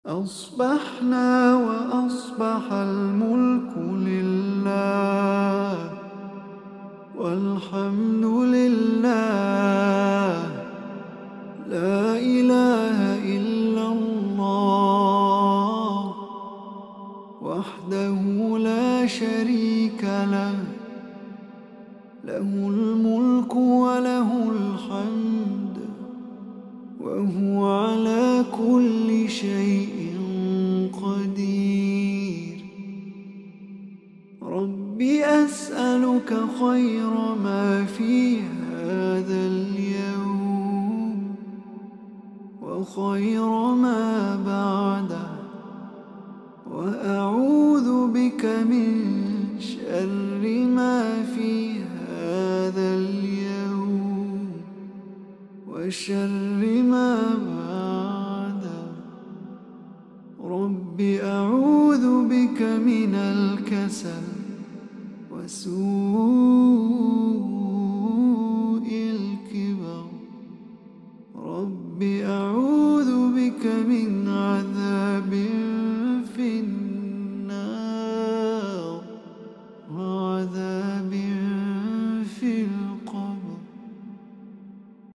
أصبحنا وأصبح الملك لله والحمد لله، لا إله إلا الله وحده لا شريك له، له الملك وله الحمد وهو على كل شيء قدير. رب أسألك خير ما في هذا اليوم وخير ما بعده، وأعوذ بك من شر ما في هذا اليوم وشر ما بعده. رب أعوذ بك من الكسل وسوء الكبر. رب أعوذ